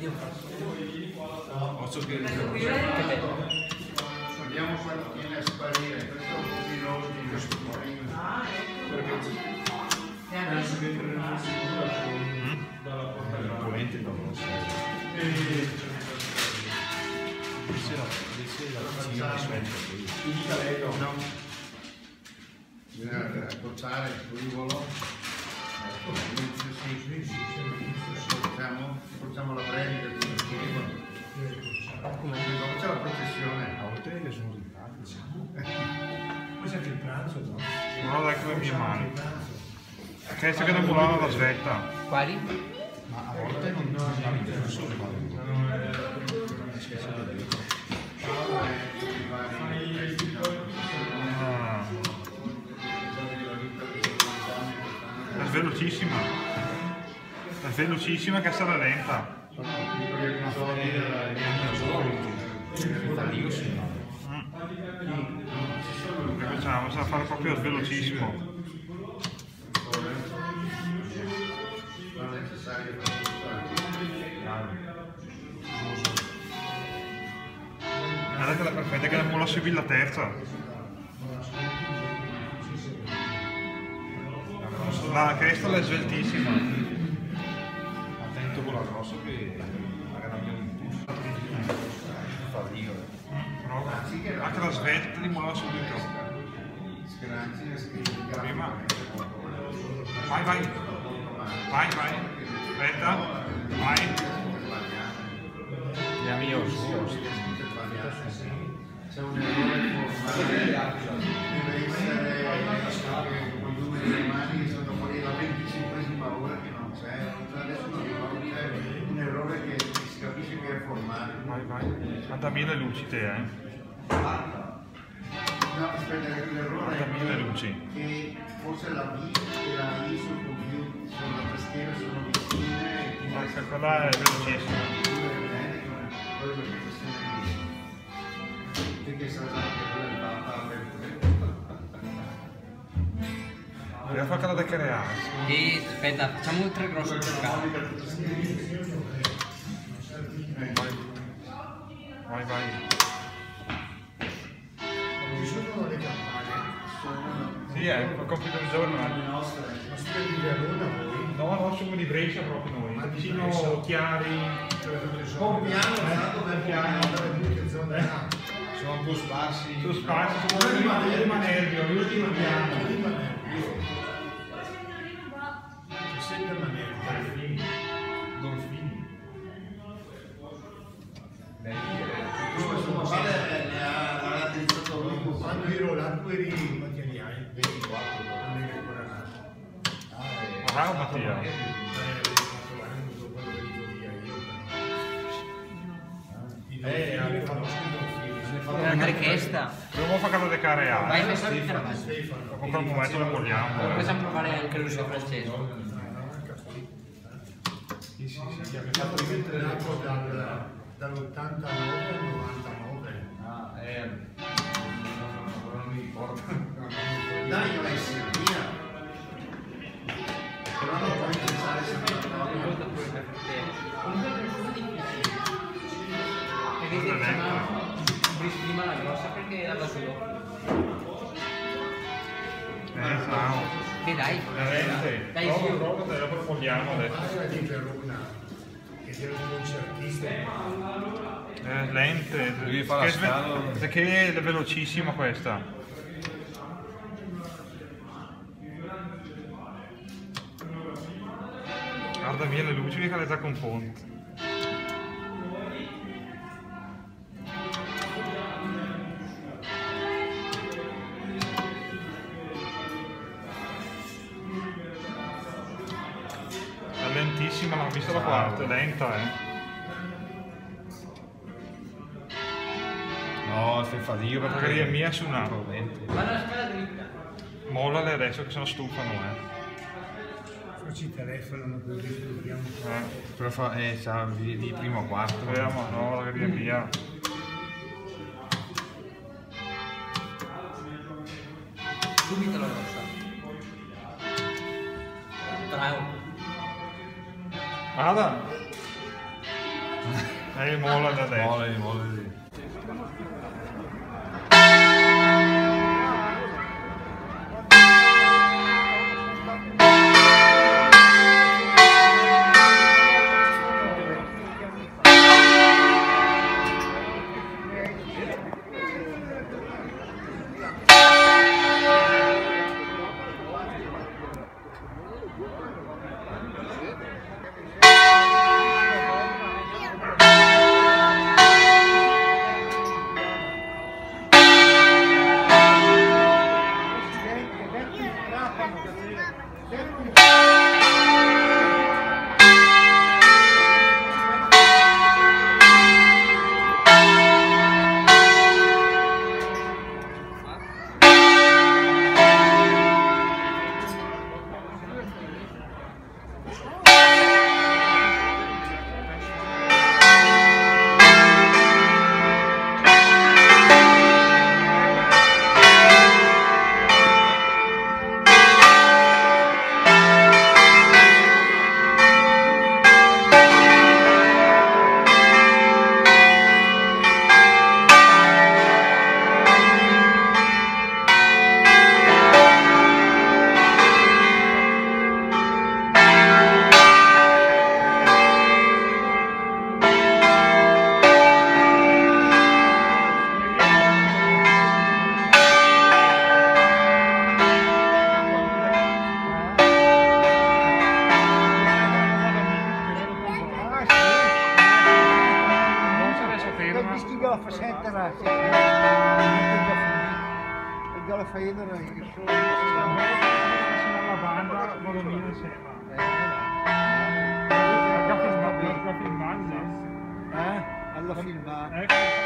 Posso che Vediamo quando viene a sparire, questo è un pochino di questo dalla porta del ponente non lo so. Bisogna accorciare il rivolo. Facciamo la predica di questo rivolo. Dopo c'è la processione. A volte le sono riparti. Poi c'è il pranzo, no? No, dai con le mie mani. Questo che non volava la svetta. Quali? Ma a volte non so è velocissima che sarà lenta. Facciamo, sa fare proprio velocissimo. Guardate la perfetta che la molla subì la terza. La cresta è sveltissima. Attento con la grossa che magari non impulso. Fa io. Anche la svelta di molla subito. Prima. Vai, vai. Vai, vai. Aspetta. Vai. La mia C'è un errore formale, deve essere con i numeri delle mani che sono fuori la 25esima ora che non c'è, adesso non c'è un errore che si capisce che è formale. Vai, vai. Quanta mille luci te, No, aspetta, l'errore mille luci. che forse la B e la I sul computer, sulla tastiera sono vicine. Quella è velocissima. Dobbiamo fare da creare. E aspetta, facciamo 3 grossi per caso. Vai, vai. Ci sono le campane. Sì, ho compiuto il giorno. Ma siete di Verona voi? No, no, siamo di Brescia proprio noi. Vicino Chiari. Compiano, per piano, che zone ha? sono un po' sparsi. Sono sparsi, sono l'ultima nervio, l'ultimo piano. C'è sempre Manerba. Dolfini. Quando ero là, tu eri quanti anni hai? 24, non eri ancora nato. Bravo Mattia. 24 anni dopo quello che dico via io. Alle famose Dolfini. Una richiesta. Proviamo a fare cada decare Vai, A. vai, vai. Stefano. Dopo quel momento lo vogliamo. Possiamo provare anche lui Francesco. Sì, abbiamo fatto diventare nato dall'89 al 99. Non mi ricordo. Dai, Alessia, via. Però non puoi pensare sempre a Ascolta pure per te. Comunque è una cosa difficile. Perché diciamo prima la grossa perché era da solo. Ciao. E dai. Veramente. Dai, sì. Prova, te lo profondiamo adesso. Era di Verona, che era un concertista. Lente. Devi fare la scala. Perché è velocissima questa. Guarda via le luci che le già confonte. È lentissima, l'ho vista la quarta, è lenta, No, fai fatica Perché perché è mia su una. Ma la scala dritta. Mollale adesso che se no stufano, Ci telefonano così proviamo. però fa di primo a quarto. Speriamo, no, la via. Subito la grossa. Bravo. Guarda! Mola da destra. Mola lì. la facetta là, sì. La faena era io. La banda, Bologna insieme. Alla filmata.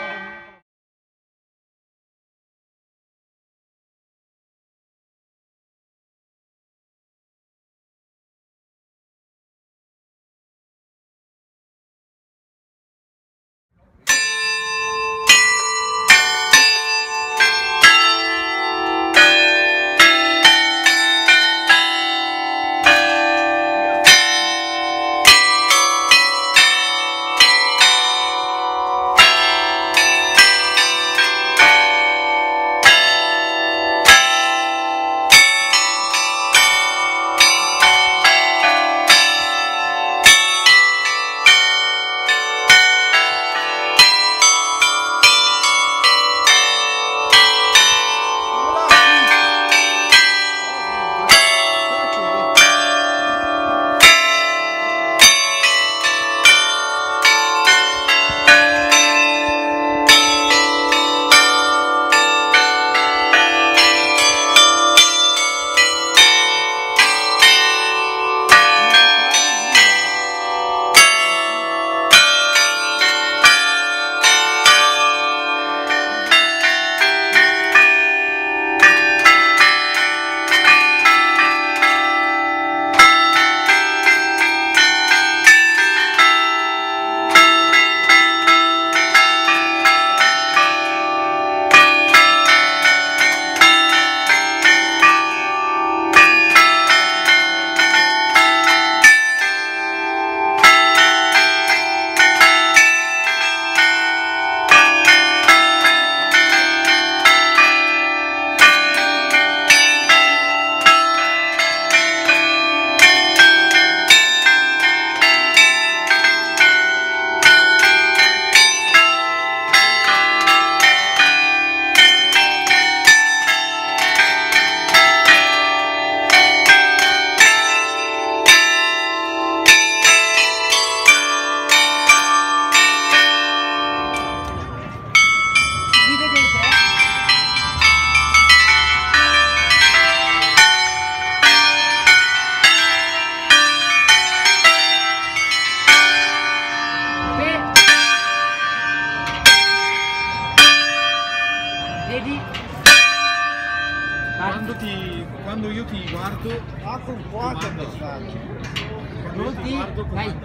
Quando io ti guardo, con 4 messaggi. Quando io ti guardo, comando.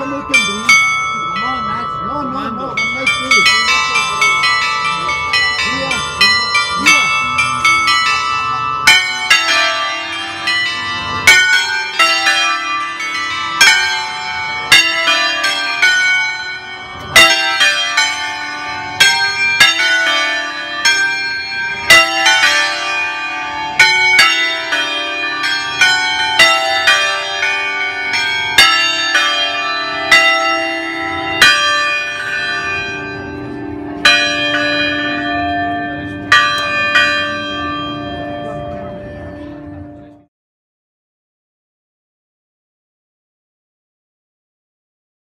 molto in brillo.